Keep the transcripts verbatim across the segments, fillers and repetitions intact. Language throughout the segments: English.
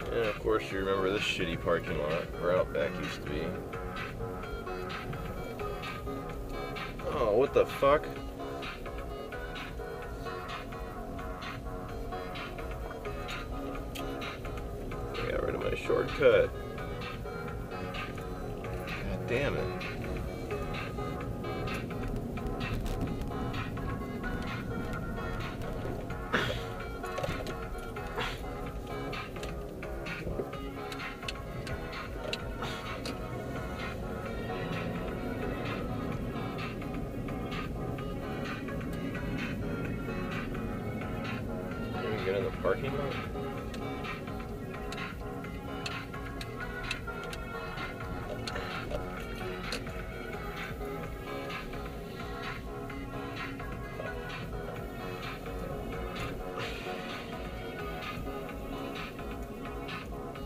And of course you remember this shitty parking lot where Outback used to be. Oh, what the fuck? I got rid of my shortcut. God damn it. Get in the parking lot?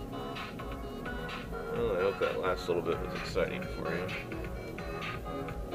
Well, I hope that last little bit was exciting for you.